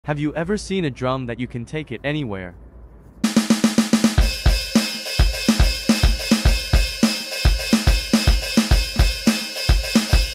Have you ever seen a drum that you can take it anywhere?